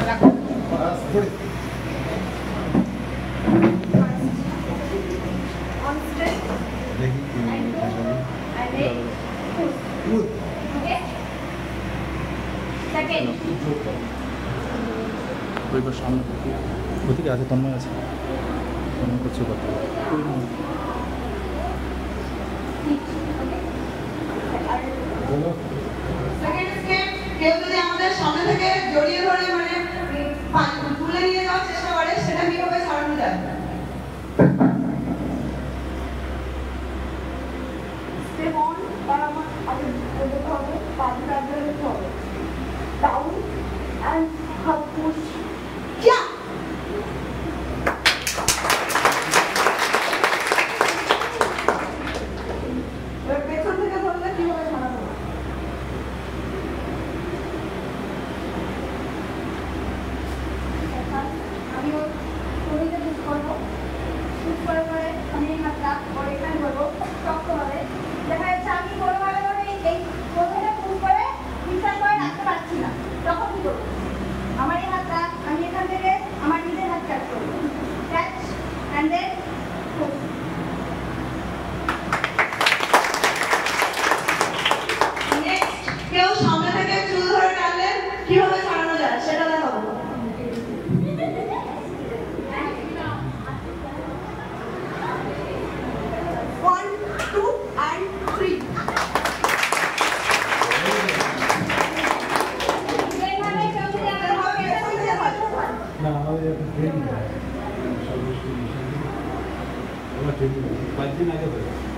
সামনে ওদিকে আছে তন্ময় আছে করছে কথা কেউ যদি আমাদের সামনে থেকে জড়িয়ে ধরে মানে তুলে নিয়ে যাওয়ার চেষ্টা করে সেটা কিভাবে ছাড়ানো যায়? Step on তার আমার আগে বলতে হবে পাঁচটা আগে দিতে হবে down and hug push yeah এর পেছন থেকে ধরলে কিভাবে ছাড়ানো হয়? আমি ওর শরীরে পুশ করবো পুশ করে পরে আমি এই হাতটা ওর এখানে ধরবো শক্ত হবে দেখা যাচ্ছে আমি কোনোভাবে ধরে এই কোথায় পুশ করে বিশ্বাস করে রাখতে পারছি না তখন কি করবো? আমার এই হাতটা আমি এখান থেকে আমার নিজের হাত ক্যাচ করবো catch and then push next কেউ সামনে থেকে চুল ধরে টানলে কিভাবে ছাড়ানো যায় সেটা দেখাবো ট্রেনিং 5 দিন আগে হয়েছে